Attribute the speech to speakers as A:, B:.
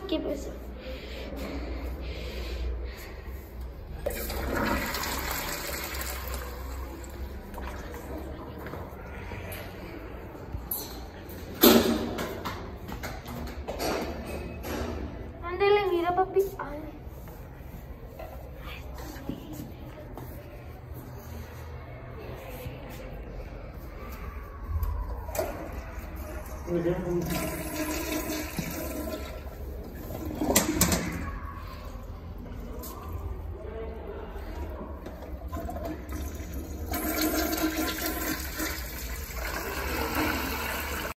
A: ¿Qué pasó? Ándale, mira, papi. Ay.
B: Muy bien.